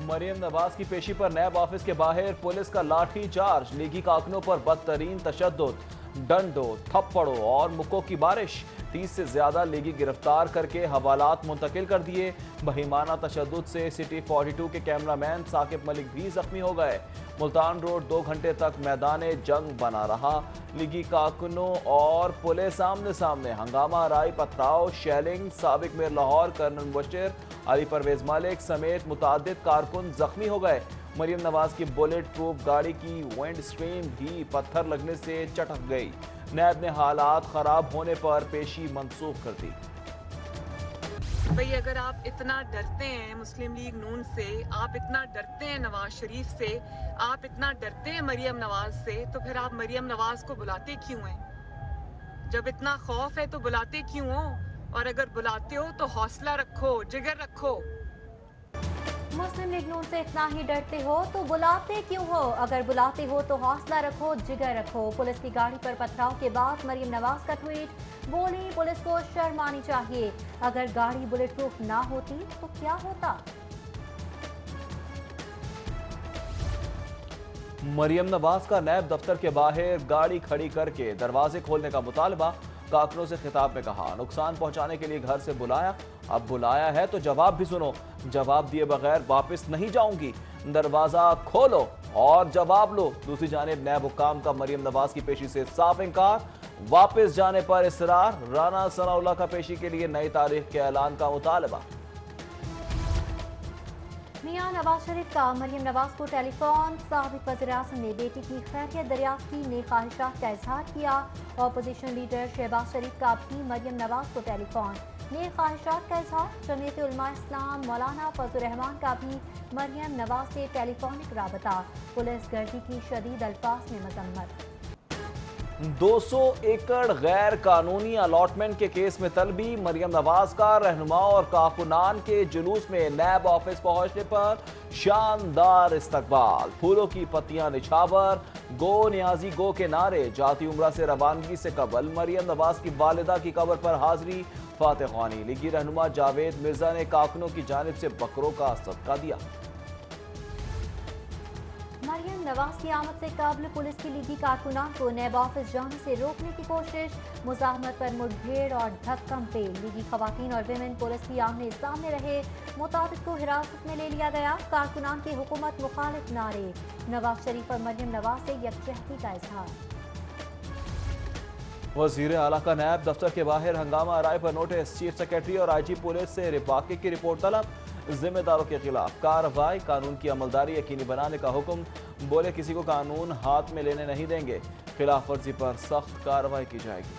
मरियम नवाज की पेशी पर नैब ऑफिस के बाहर पुलिस का लाठी चार्ज। लीगी कारकुनों पर बदतरीन तशद्दुद, डंडों, थप्पड़ों और मुक्कों की बारिश। 30 से ज्यादा लीगी गिरफ्तार करके हवालात मुंतकिल कर दिए। बहिमाना तशद्दुद से सिटी 42 के कैमरामैन साकिब मलिक भी जख्मी हो गए। मुल्तान रोड 2 घंटे तक मैदान जंग बना रहा। लीगी कारकुनों और पुलिस आमने सामने, हंगामा, राय पथराव, शेलिंग। साबिक मेयर लाहौर कर्नल मुबशिर, अली परवेज मलिक समेत मुतादिद कारकुन जख्मी हो गए। मरियम नवाज की बुलेट प्रूफ गाड़ी की विंड स्क्रीन भी पत्थर लगने से चटक गई। नैब ने हालात खराब होने पर पेशी मंसूख कर दी। भाई अगर आप इतना डरते हैं मुस्लिम लीग नून से, आप इतना डरते हैं नवाज शरीफ से, आप इतना डरते हैं मरियम नवाज से, तो फिर आप मरियम नवाज को बुलाते क्यों हैं? जब इतना खौफ है तो बुलाते क्यों हो? और अगर बुलाते हो तो हौसला रखो, जिगर रखो। मुस्लिम लीग नून से इतना ही डरते हो तो बुलाते क्यों हो? अगर बुलाते हो तो हौसला रखो, जिगर रखो। पुलिस की गाड़ी पर पथराव के बाद मरियम नवाज का ट्वीट, बोली पुलिस को शर्म आनी चाहिए। अगर गाड़ी बुलेट प्रूफ ना होती तो क्या होता? मरियम नवाज का नैब दफ्तर के बाहर गाड़ी खड़ी करके दरवाजे खोलने का मुतालबा। कारकुनों से खिताब में कहा, नुकसान पहुंचाने के लिए घर से बुलाया, अब बुलाया है तो जवाब भी सुनो। जवाब दिए बगैर वापस नहीं जाऊंगी। दरवाजा खोलो और जवाब लो। दूसरी जानिब नैब हुक्काम का मरियम नवाज की पेशी से साफ इनकार। वापस जाने पर इसरार। राना सनाउल्लाह का पेशी के लिए नई तारीख के ऐलान का मुतालबा। मियां नवाज शरीफ का मरियम नवाज को टेलीफोन। साबिक वज़ीर-ए-आज़म ने बेटी की खैरियत दरियाफ्त की, नेक ख्वाहिशात का इजहार किया। अपोजिशन लीडर शहबाज शरीफ का भी मरियम नवाज को टेलीफोन, नेक ख्वाहिशात का इजहार। जमीयत उलमा इस्लाम मौलाना फजल रहमान का भी मरियम नवाज से टेलीफोनिक राबता। पुलिस गर्दी की शदीद अल्फाज में मजम्मत। 200 एकड़ गैर कानूनी अलॉटमेंट के केस में तलबी। मरियम नवाज का रहनुमा और कारकुनान के जुलूस में नैब ऑफिस पहुंचने पर शानदार इस्तकबाल। फूलों की पत्तियां निछावर, गो नियाजी गो के नारे। जाती उम्रा से रवानगी से कबल मरियम नवाज की वालिदा की कब्र पर हाजिरी, फातिह ख्वानी। लीगी रहनुमा जावेद मिर्जा ने कारकुनों की जानिब से बकरों का सदका दिया। मरियम नवाज की आमद से कबल पुलिस की लीगी कारकुनान को नैब ऑफिस जाने से रोकने की कोशिश। मुजाहमत पर मुठभेड़ और धक्कम पे लीगी खवातीन और विमेन पुलिस की आमने सामने रहे। मुताबिक को हिरासत में ले लिया गया। कारकुनान की हुकूमत मुखालिफ नारे। नवाज शरीफ और मरियम नवाज से यकजहती का इजहार। वजीर आला का नैब दफ्तर के बाहर हंगामा, राय पर नोटिस। चीफ सेक्रेटरी और IG पुलिस से रिबाके की रिपोर्ट तलब। जिम्मेदारों के खिलाफ कार्रवाई, कानून की अमलदारी यकीनी बनाने का हुक्म। बोले किसी को कानून हाथ में लेने नहीं देंगे। खिलाफ वर्जी पर सख्त कार्रवाई की जाएगी।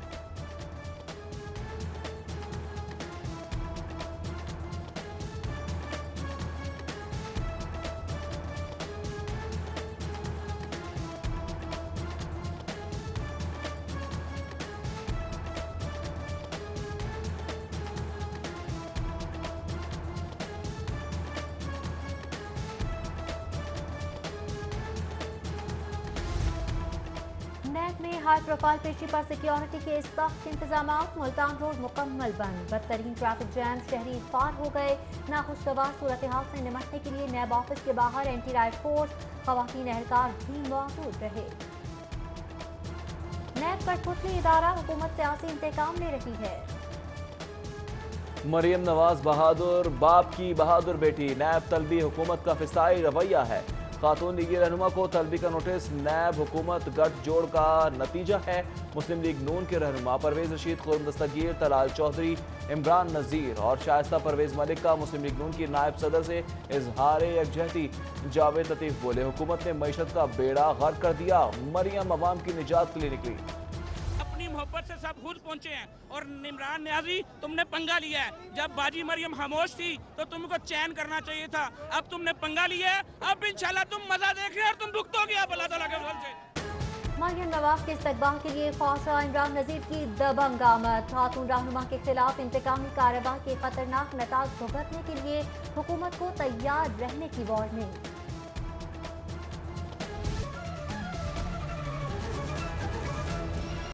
नैब में हाई प्रोफाइल पेशी पर सिक्योरिटी के सख्त इंतजाम। मुल्तान रोड मुकम्मल बंद। बदतरीन ट्रैफिक जैम, शहरी फार हो गए। नाखुशगवार सूरत हाल से निमटने के लिए नैब ऑफिस के बाहर एंटी राइड फोर्स, खवातीन एहलकार भी मौजूद रहे। नैब कठपुतली इदारा, हुकूमत सियासी इंतकाम ले रही है। मरियम नवाज बहादुर, बाप की बहादुर बेटी। नैब तलबी हुकूमत का फिसाई रवैया है। खातून लीगी रहनुमा को तलबी का नोटिस। नैब हुकूमत गठजोड़ का नतीजा है। मुस्लिम लीग नून के रहनुमा परवेज रशीद, खुर्रम दस्तगीर, तलाल चौधरी, इमरान नज़ीर और शाइस्ता परवेज मलिक का मुस्लिम लीग नून की नायब सदर से इजहार यकजहती। जावेद लतीफ बोले, हुकूमत ने मईशत का बेड़ा गर्क कर दिया। मरियम अवाम की निजात के लिए निकली। अपनी मोहब्बत से सब खुद पहुंचे हैं और इमरान न्याजी तुमने पंगा लिया है। जब बाजी मरियम खामोश थी तो तुमको चैन करना चाहिए था। अब तुमने पंगा लिया है, अब इंशाल्लाह तुम मजा देख रहे हो और तुम भुगतोगे अब अल्लाह ताला के फजल से। मरियम नवाज के इस्तकबाल के लिए ख्वाजा इमरान नज़ीर की दबंग आमद। खातून रहनुमा के खिलाफ इंतकामी कार्रवाई के खतरनाक नताज भुगतने के लिए हुकूमत को तैयार रहने की वार्निंग।